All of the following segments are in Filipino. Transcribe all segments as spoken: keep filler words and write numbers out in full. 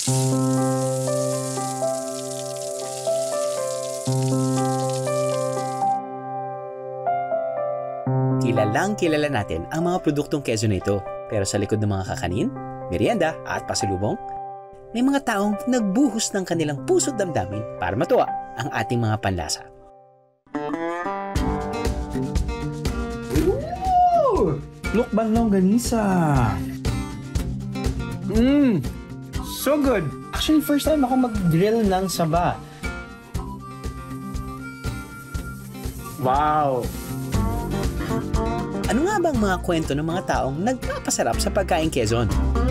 Kilalang kilala natin ang mga produktong Quezon na ito. Pero sa likod ng mga kakanin, merienda at pasalubong, may mga taong nagbuhos ng kanilang puso't damdamin para matuwa ang ating mga panlasa. Ooh! Lukban longganisa! Mmm! So good! Actually, first time ako mag-grill ng saba. Wow! Ano nga bang mga kwento ng mga taong nagpapasarap sa pagkain Quezon?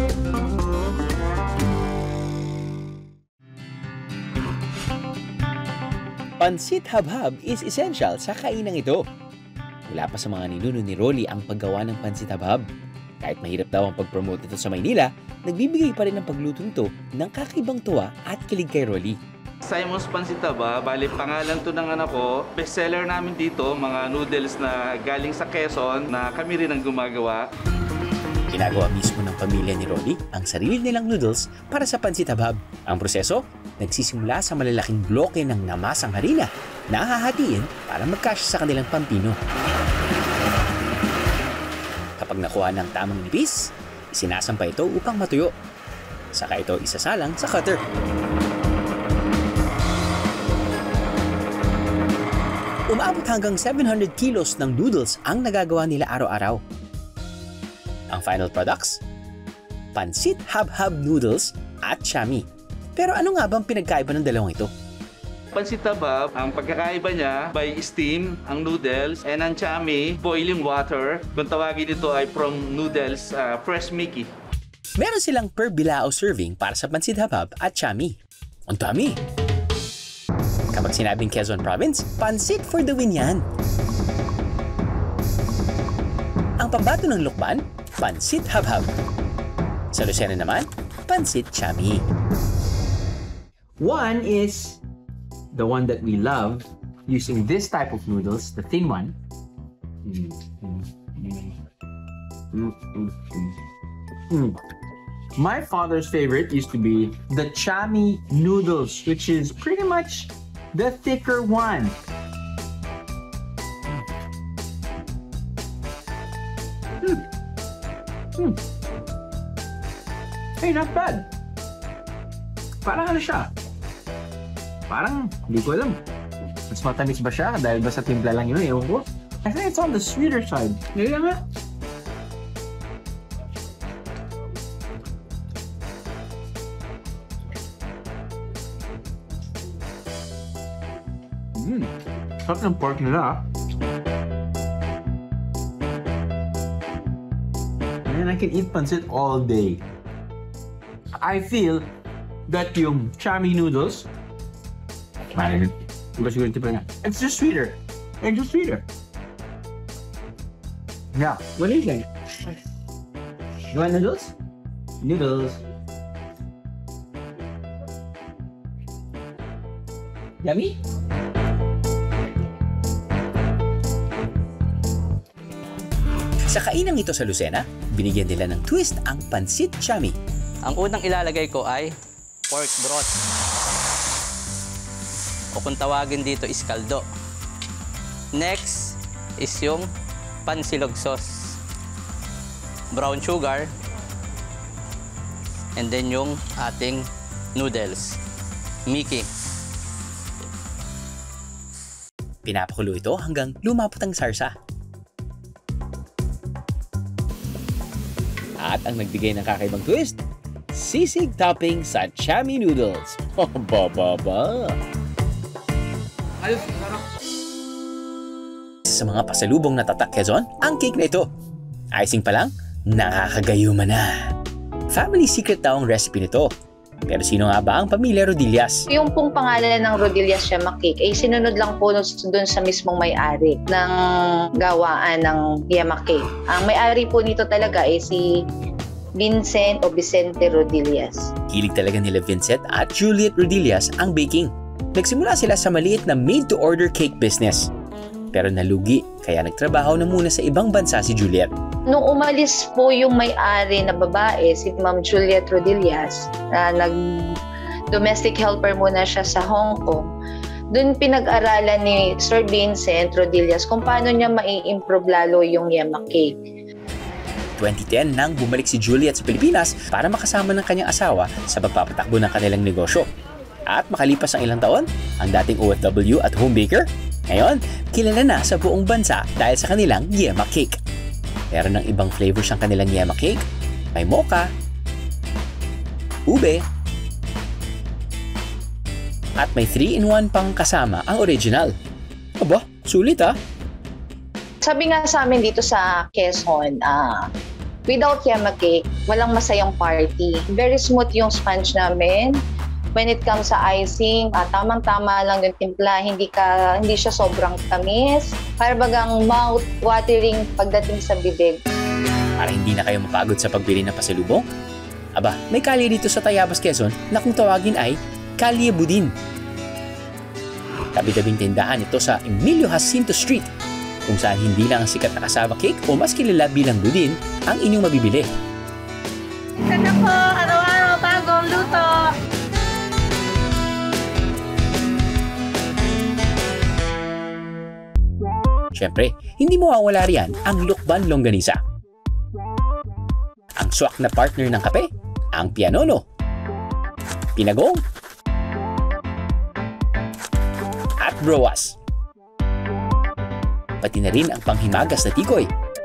Pansit Habhab is essential sa kainang ito. Wala pa sa mga ninuno ni Rolly ang paggawa ng Pansit Habhab. Kahit mahirap daw ang pag-promote ito sa Maynila, nagbibigay pa rin ang pagluto nito ng kakibang tuwa at kilig kay Rolly. Simon's Pansit Habhab, bali pangalan to ng anak ko. Bestseller namin dito, mga noodles na galing sa Quezon na kami rin ang gumagawa. Ginagawa mismo ng pamilya ni Rolly ang sarili nilang noodles para sa Pansit Habhab. Ang proseso, nagsisimula sa malalaking bloke ng namasang harina na hahatiin para magkasya sa kanilang pampino. Kapag nakuha ng tamang nipis, isinasampa ito upang matuyo. Saka ito isasalang sa cutter. Umabot hanggang seven hundred kilos ng noodles ang nagagawa nila araw-araw. Ang final products? Pansit Habhab noodles at Chami. Pero ano nga bang pinagkaiba ng dalawang ito? Pansit Habhab, ang pagkakaiba niya by steam ang noodles, and ang Chami, boiling water. Kung tawagin ito ay from noodles, uh, fresh Mickey. Meron silang per bilao serving para sa Pansit Habhab at Chami. Ang dami! Kapag sinabing Quezon Province, pansit for the win yan. Ang pambato ng Lukban, Pansit Habhab. Sa Lucena naman, Pansit Chami. One is the one that we love, using this type of noodles, the thin one. Mm, mm, mm. Mm, mm, mm. Mm. My father's favorite used to be the Chami noodles, which is pretty much the thicker one. Mm. Mm. Hey, not bad. Parang ano siya? Parang, hindi ko alam. Mas matamis ba siya? Dahil ba sa timpla lang yun? Ewan ko. I think it's on the sweeter side. Hindi nga. Mmm. Sarap ng pork nila. And I can eat pancit all day. I feel that yung Chami noodles, it's just sweeter. It's just sweeter. Yeah. What do you think? You want noodles? Noodles. Yummy? Sa kainang ito sa Lucena, binigyan nila ng twist ang Pansit Chami. Ang unang ilalagay ko ay pork broth. O kung tawagin dito is kaldo. Next is yung pansilog sauce. Brown sugar. And then yung ating noodles. Mickey. Pinapakulo ito hanggang lumapot ang sarsa. At ang nagbigay ng kakaibang twist, sisig topping sa Chami noodles. Oh, bababa! Sa mga pasalubong na tatak Quezon, ang cake na ito. Icing pa lang, nakakagayuma na. Family secret daw ang recipe nito. Pero sino nga ba ang pamilya Rodillas? Yung pong pangalan ng Rodillas Yama Cake ay sinunod lang po doon sa mismong may-ari ng gawaan ng Yama Cake. Ang may-ari po nito talaga ay si Vincent o Vicente Rodillas. Hilig talaga nila Vincent at Juliet Rodillas ang baking. Nagsimula sila sa maliit na made-to-order cake business. Pero nalugi, kaya nagtrabaho na muna sa ibang bansa si Juliet. Nung umalis po yung may-ari na babae, si Ma'am Juliet Rodillas, na nag domestic helper muna siya sa Hong Kong, doon pinag-aralan ni Sir Vincent Rodillas kung paano niya mai-improve lalo yung yema cake. twenty ten nang bumalik si Juliet sa Pilipinas para makasama ng kanyang asawa sa pagpapatakbo ng kanilang negosyo. At makalipas ang ilang taon, ang dating O F W at home baker, ngayon, kilala na sa buong bansa dahil sa kanilang yema cake. Meron ng ibang flavors ang kanilang yema cake. May mocha, ube, at may three in one pang kasama ang original. Aba, sulit ah! Sabi nga sa amin dito sa Quezon, uh, without yema cake, walang masayang party. Very smooth yung sponge namin. When it comes sa icing, uh, tamang-tama lang yung timpla, hindi ka hindi siya sobrang tamis. Para bagang mouth-watering pagdating sa bibig. Para hindi na kayo mapagod sa pagbili ng pasalubong? Aba, may kalye dito sa Tayabas, Quezon na kung tawagin ay Kalye Budin. Tabi-tabing tindahan ito sa Emilio Jacinto Street, kung saan hindi lang ang sikat na cassava cake o mas kilala bilang budin ang inyong mabibili. Sana po, araw-araw bagong luto. Siyempre, hindi mawawala riyan ang Lukban Longganisa. Ang swak na partner ng kape, ang pianono, pinagong, at broas. Pati na rin ang panghimagas na tikoy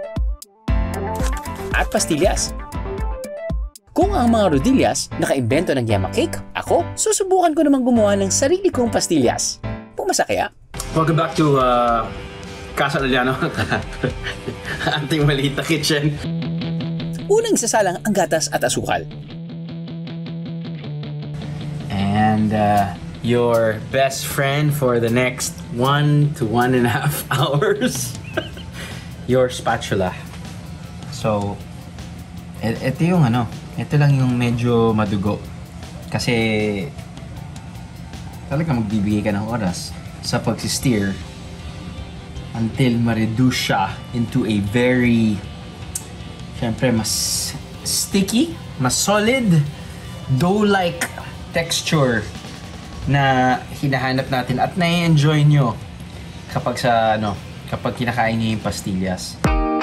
at pastillas. Kung ang mga Rodillas nakaimbento ng yema cake, ako, susubukan ko namang gumawa ng sarili kong pastillas. Pumasa kaya? Welcome back to uh, Casa Liliano. Ating maliit na kitchen. Unang isasalang ang gatas at asukal. And uh, your best friend for the next one to one and a half hours. Your spatula. So, et ito yung ano, ito lang yung medyo madugo. Kasi talaga magbibigay ka ng oras sa pag-steer until ma-reduce siya into a very, syempre, mas sticky, mas solid, dough-like texture na hinahanap natin at na-enjoy nyo kapag sa ano, kapag kinakain niyo yung pastillas.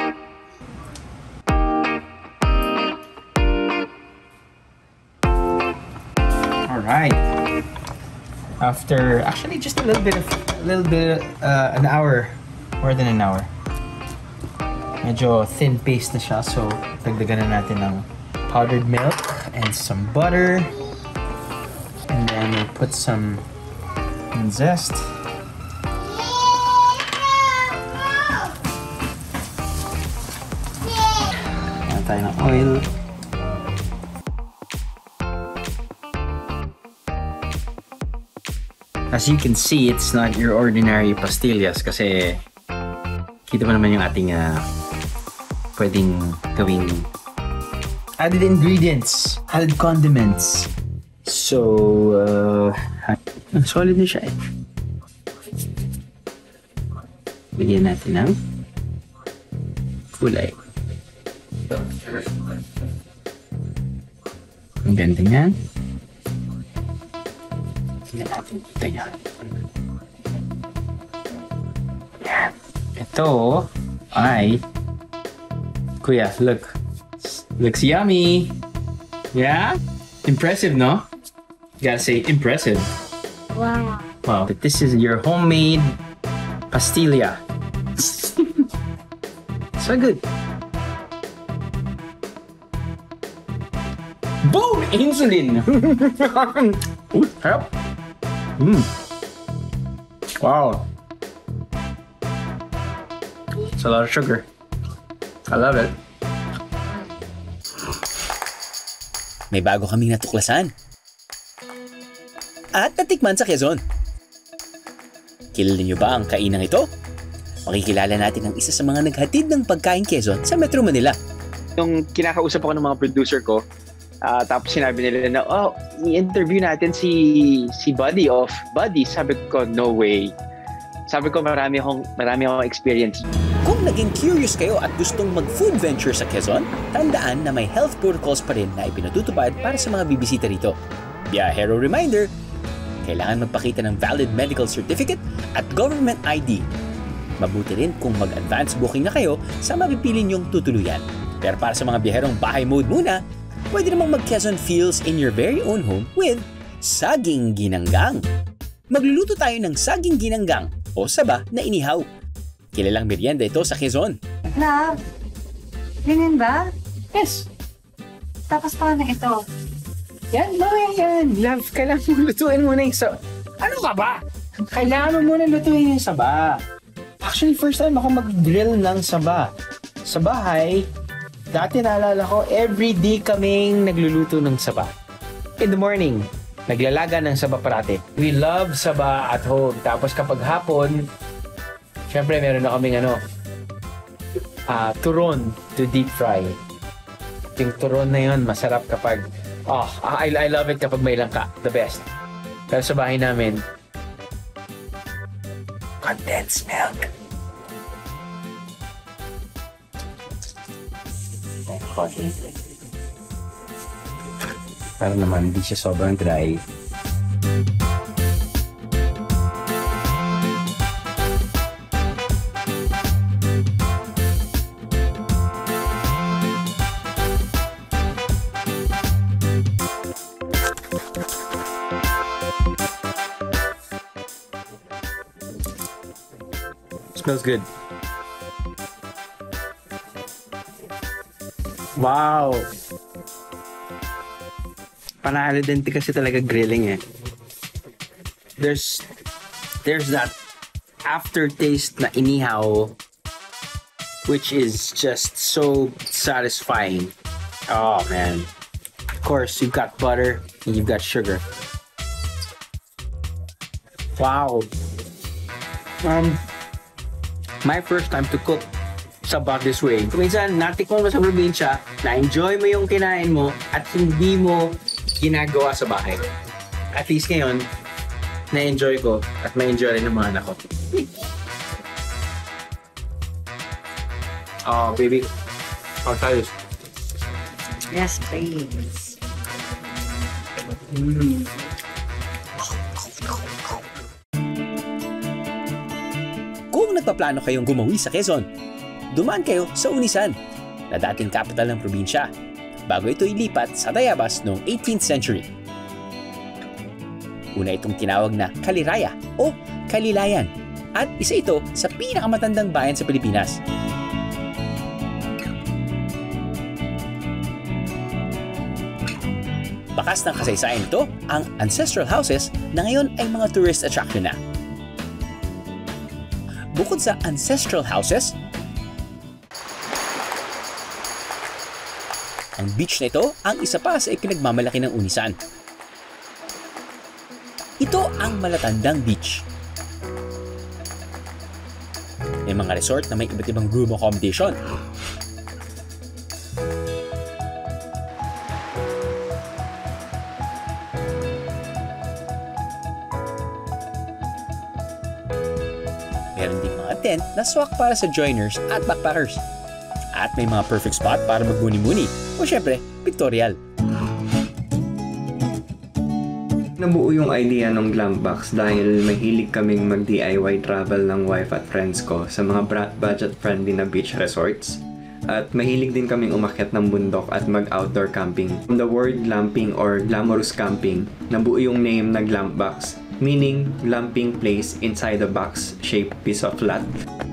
Alright. After actually just a little bit of a little bit uh, an hour, more than an hour. Medyo thin paste na siya, so dagdagan na natin ng powdered milk and some butter. And then we'll put some zest. Ayan tayo ng oil. As you can see, it's not your ordinary pastillas kasi kita mo naman yung ating uh, pwedeng gawing added ingredients, added condiments. So, uh, solid na siya eh. Bigyan natin ng kulay. Ang ganda niyan. Tingnan natin ito yan. Yan. Ito ay, kuya, look. Looks yummy. Yeah? Impressive, no? You gotta say impressive. Wow. Wow. But this is your homemade pastilla. So good. Boom! Insulin! Ooh, help! Mm. Wow. It's a lot of sugar. I love it. May bago kaming natuklasan. At natikman sa Quezon. Kilala niyo ba ang kainang ito? Makikilala natin ang isa sa mga naghatid ng pagkain Quezon sa Metro Manila. Nung kinakausap ako ng mga producer ko, uh, tapos sinabi nila na, oh, i-interview natin si si Buddy of Buddy. Sabi ko, no way. Sabi ko, marami akong, marami akong experience. Kung naging curious kayo at gustong mag-food venture sa Quezon, tandaan na may health protocols pa rin na ipinatutupad para sa mga bibisita rito. Biyahero reminder, kailangan magpakita ng valid medical certificate at government I D. Mabuti rin kung mag-advance booking na kayo sa mapipili niyong tutuluyan. Pero para sa mga biyaherong bahay mode muna, pwede namang mag-Quezon feels in your very own home with Saging Ginanggang. Magluluto tayo ng saging ginanggang o saba na inihaw. Kilalang merienda ito sa Quezon. Love, ganyan ba? Yes. Tapos paano ito? Yan, mamaya yan. Love, kailangan mo lutuin muna yung saba. Ano ka ba? Kailangan mo muna lutuin yung saba. Actually, first time ako mag-grill ng saba. Sa bahay, dati naalala ko, everyday kaming nagluluto ng saba. In the morning, naglalaga ng saba parati. We love saba at home. Tapos kapag hapon, syempre meron na kaming ano, uh, turon to deep fry. Yung turon na yun, masarap kapag, oh, I, I love it kapag may langka. The best. Pero sa bahay namin, condensed milk. Para naman hindi siya sobrang dry. Smells good. Wow! Panalo din kasi talaga grilling eh. There's there's that aftertaste na inihaw which is just so satisfying. Oh man. Of course, you've got butter and you've got sugar. Wow. Um my first time to cook saba this way. Minsan, natikman mo sa probinsya, na-enjoy mo yung kinain mo at hindi mo ginagawa sa bahay. At least ngayon, na-enjoy ko at ma-enjoy rin ng mga anak ko. Oh, baby. I'll try this. Yes, please. Mm. Kung nagpaplano kayong gumawi sa Quezon, dumaan kayo sa Unisan, na dating capital ng probinsya, bago ito ilipat sa Tayabas noong eighteenth century. Una itong tinawag na Kaliraya o Kalilayan at isa ito sa pinakamatandang bayan sa Pilipinas. Bakas ng kasaysayan ito ang ancestral houses na ngayon ay mga tourist attraction na. Bukod sa ancestral houses, ang beach na ito ang isa pa sa ipinagmamalaki ng Unisan. Ito ang Malatandang Beach. May mga resort na may iba't ibang room accommodation. Meron ding mga tent na swak para sa joiners at backpackers. At may mga perfect spot para magmuni-muni o syempre, pictorial. Nabuo yung idea ng Glampbox dahil mahilig kaming mag-D I Y travel ng wife at friends ko sa mga budget-friendly na beach resorts. At mahilig din kaming umakyat ng bundok at mag-outdoor camping. From the word glamping or glamorous camping, nabuo yung name na Glampbox, meaning glamping place inside a box-shaped piece of flat.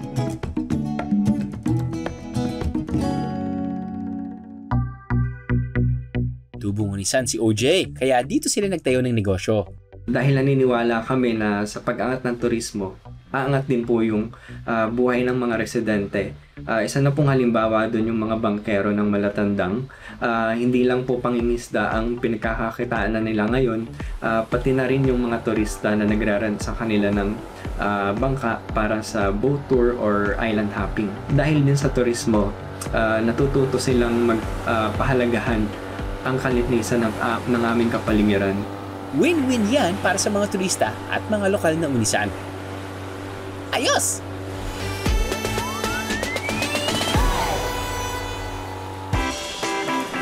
Tubong Unisan si O J, kaya dito sila nagtayo ng negosyo. Dahil naniniwala kami na sa pag-angat ng turismo, aangat din po yung uh, buhay ng mga residente. Uh, isa na pong halimbawa doon yung mga bangkero ng Malatandang. Uh, hindi lang po pangingisda ang pinagkakakitaan na nila ngayon, uh, pati na rin yung mga turista na nagrarent sa kanila ng uh, bangka para sa boat tour or island hopping. Dahil din sa turismo, uh, natututo silang magpahalagahan uh, ang kalinisan ng, uh, ng aming kapaligiran. Win-win yan para sa mga turista at mga lokal na Unisan. Ayos!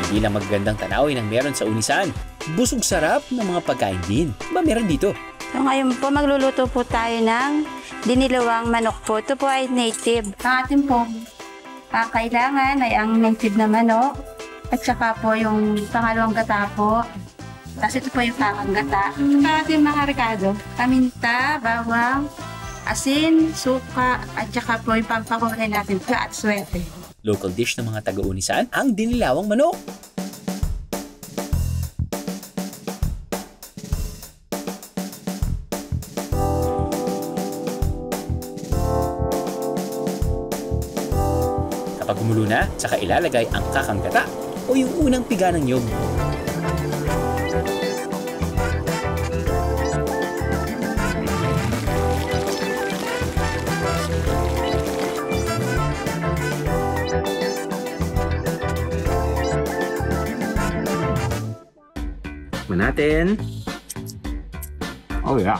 Hindi lang magagandang tanawin ang meron sa Unisan. Busog sarap ng mga pagkain din. Ba meron dito? So ngayon po, magluluto po tayo ng dinilawang manok po. Ito po ay native. Ang ating po, uh, kailangan ay ang native na manok. At saka po yung pangalawang gata po. Tapos ito po yung tamang gata. At ating mga rekado, paminta, bawang, asin, suka, at saka po yung pampakulay natin at swerte. Local dish ng mga taga-Unisan, ang dinilawang manok. Kapag gumulo na, saka ilalagay ang kakanggata o yung unang piga ng niyog. Natin. Oh yeah.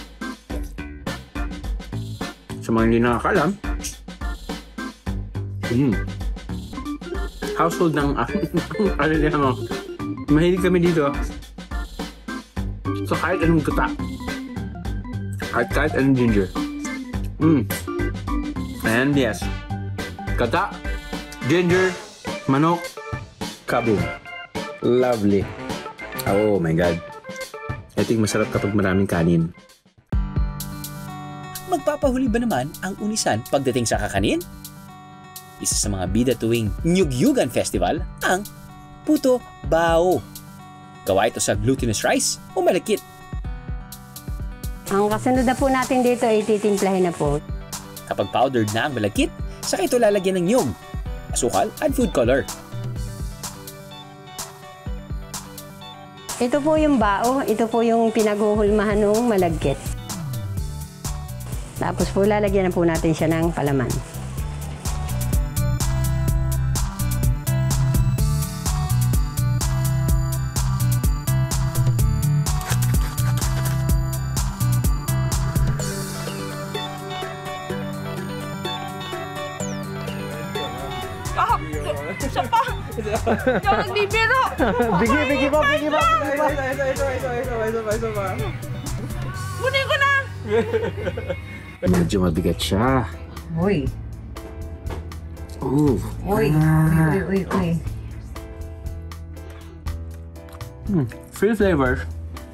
Sa mga hindi nakakalam, mm. household ng ano din mo. Mahilig kami dito. So kahit anong gata, kahit kahit anong ginger. Mm. And yes, gata, ginger, manok, kaboom. Lovely. Oh my God. I think masarap kapag maraming kanin. Magpapahuli ba naman ang Unisan pagdating sa kakanin? Isa sa mga bida tuwing Nyugyugan Festival ang Puto Bao. Gawa ito sa glutinous rice o malakit. Ang kasunod na po natin dito ay titimplahin na po. Kapag powdered na ang malakit, saka ito lalagyan ng nyug, asukal at food color. Ito po yung bao, ito po yung pinaghuhulmahan ng malagkit. Tapos po lalagyan na po natin siya ng palaman. Ah! Isa pa! Yung nagbibiro! Bigi, bigi pa, bigi pa, bigi pa. Isa, isa, isa, isa, isa, isa, isa, isa pa. Kunin ko na! Medyo mabigat siya. Uy. Ooh. Uy. Ah. Uy, uy, uy, uy. Hmm. Free flavors.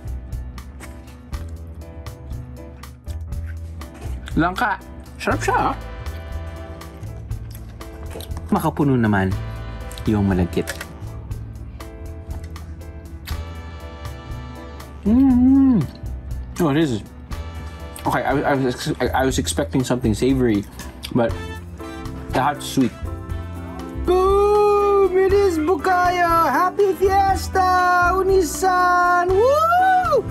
Langka. Sarap siya. Makapuno naman yung malagkit. Mm-hmm. Oh, this is okay. I, I was I was expecting something savory, but that's sweet. Boom! It is Bukayo! Happy Fiesta! Unisan! Woo!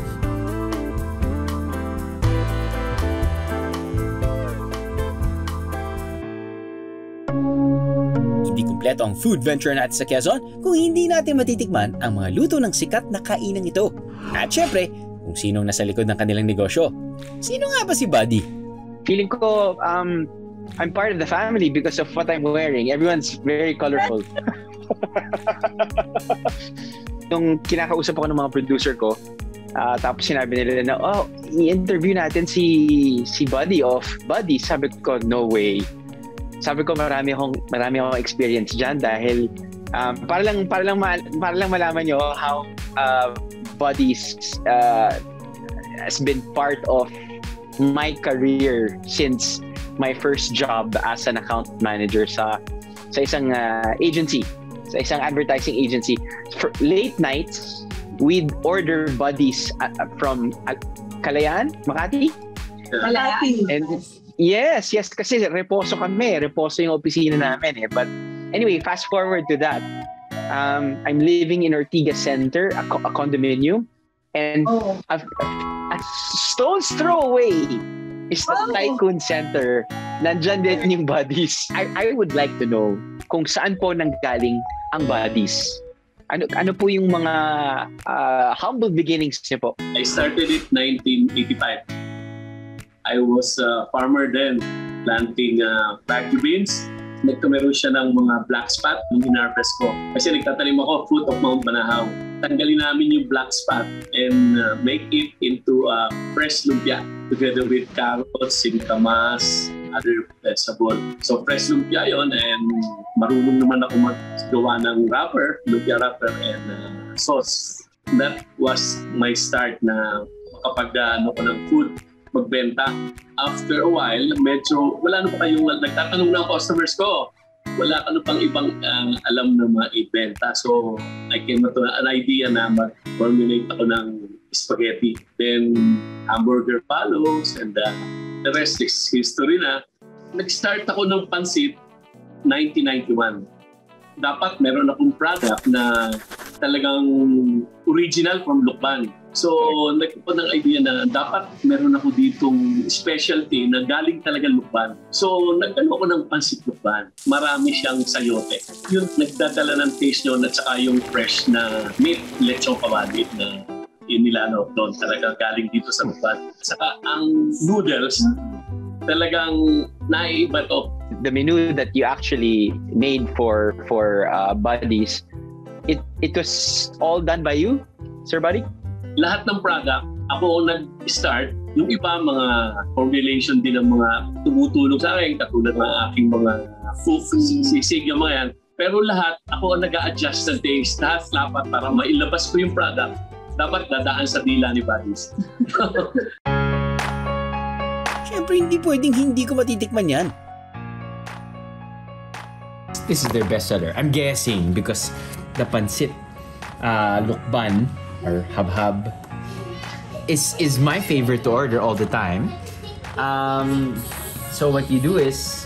Hindi kumpleto ang food venture natin sa Quezon kung hindi natin matitikman ang mga luto ng sikat na kainang ito. At syempre, kung sinong nasa likod ng kanilang negosyo. Sino nga ba si Buddy? Feeling ko, um, I'm part of the family because of what I'm wearing. Everyone's very colorful. Nung kinakausap ako ng mga producer ko, uh, tapos sinabi nila na, oh, i-interview natin si si Buddy of Buddy. Sabi ko, no way. Sabi ko, marami akong marami akong experience diyan dahil um, para lang para lang ma- para lang malaman niyo how uh, Buddy's uh, has been part of my career since my first job as an account manager sa sa isang uh, agency, sa isang advertising agency. For late nights, we'd order Buddies uh, from uh, Kalayaan, Makati. Kalahati. And yes, yes, kasi reposo kami, reposo yung opisina namin eh. But anyway, fast forward to that. Um, I'm living in Ortigas Center, a, co- a condominium, and Oh. a, a stone's throw away is the Oh. Tycoon Center. Nandyan din yung Buddies. I, I would like to know kung saan po nanggaling ang Buddies. Ano ano po yung mga uh, humble beginnings niyo po? I started it nineteen eighty-five. I was a farmer then, planting uh, baggy beans, nagkameron siya ng mga black spot nung in-harvest ko. Kasi nagtatanim ako, fruit of Mount Banahaw. Tanggalin namin yung black spot and uh, make it into uh, fresh lumpia together with carrots, singkamas, other vegetable. So fresh lumpia yon, and marunong naman ako maggawa ng wrapper, lumpia wrapper and uh, sauce. That was my start na makapag uh, ano ko ng food, magbenta. After a while, medyo wala na pa kayong nagtatanong ng customers ko. Wala ka na pang ibang uh, alam na maibenta. So, I came to an idea na mag-formulate ako ng spaghetti. Then, hamburger follows and uh, the rest is history na. Nag-start ako ng pansit nineteen ninety-one. Dapat meron akong product na talagang original from Lukban. So, nagkaroon ng idea na dapat meron ako ditong specialty na galing talaga Lukban. So, nagkano ako ng pansit Lukban. Marami siyang sayote. Yun, nagdadala ng taste yun at saka yung fresh na meat, lechong kawali na inilano doon. Talaga galing dito sa Lukban. Saka ang noodles, talagang naiiba to. The menu that you actually made for for uh, Buddies, it it was all done by you, Sir Buddy? Lahat ng product, ako nag-start. Yung iba, mga formulation din ng mga tumutulong sa akin, katulad ng aking mga cooks, sisig yung mga yan. Pero lahat, ako ang nag-a-adjust ng taste. Lahat dapat para mailabas ko yung product, dapat dadaan sa dila ni Buddies. Siyempre, hindi pwedeng hindi ko matitikman yan. This is their bestseller. I'm guessing because the pancit uh, lukban or habhab is is my favorite to order all the time. Um, so what you do is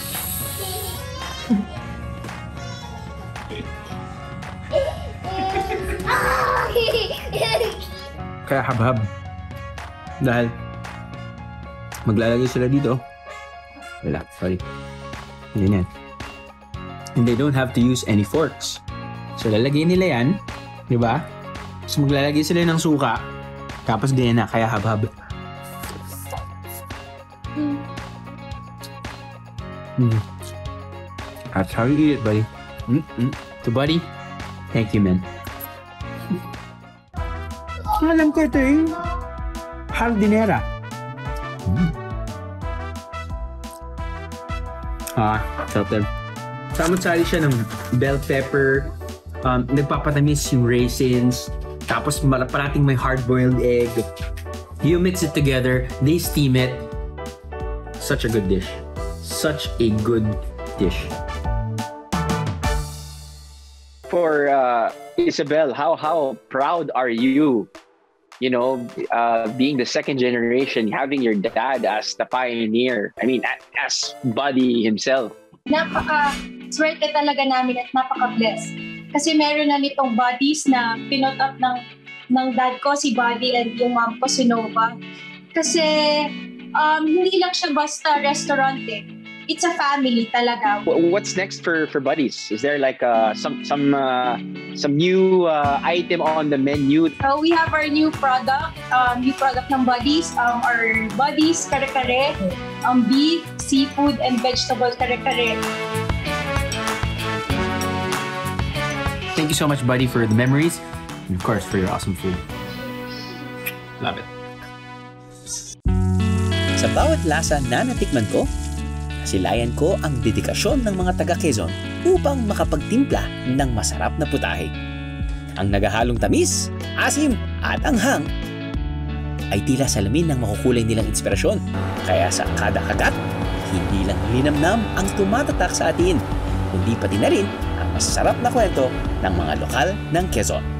kaya habhab dahil maglalagay sila dito. Wala, sorry. Ganyan. And they don't have to use any forks. So lalagay nila yan, di ba? So maglalagay sila ng suka, tapos ganyan na, kaya habhab. Mm. That's how you eat it, buddy. Mm-mm. To Buddy, thank you, man. Alam ko ito yung hardinera. Mm. Ah, sarap din. Samot-sari siya ng bell pepper, um, nagpapatamis yung raisins, tapos parating may hard-boiled egg. You mix it together, they steam it. Such a good dish. Such a good dish. For uh, Isabel, how how proud are you? You know, uh, being the second generation, having your dad as the pioneer. I mean, as Buddy himself. Napaka-swerte talaga namin at napaka-blessed. Kasi meron na nitong Buddies na pinot up ng, ng dad ko, si Buddy, and yung mom ko, si Nova. Kasi um, hindi lang siya basta restaurant eh. It's a family talaga. What's next for for Buddies? Is there like uh, some some uh, some new uh, item on the menu? So we have our new product, um, new product ng Buddies, um, our Buddies kare-kare, um, beef, seafood, and vegetable kare-kare. Thank you so much, Buddy, for the memories and of course for your awesome food. Love it. Sa bawat lasa na natikman ko, silayan ko ang dedikasyon ng mga taga-Quezon upang makapagtimpla ng masarap na putahe. Ang nagahalong tamis, asim at anghang ay tila salamin ng makukulay nilang inspirasyon. Kaya sa kada kagat, hindi lang linamnam ang tumatatak sa atin, kundi pati na rin ang masarap na kwento ng mga lokal ng Quezon.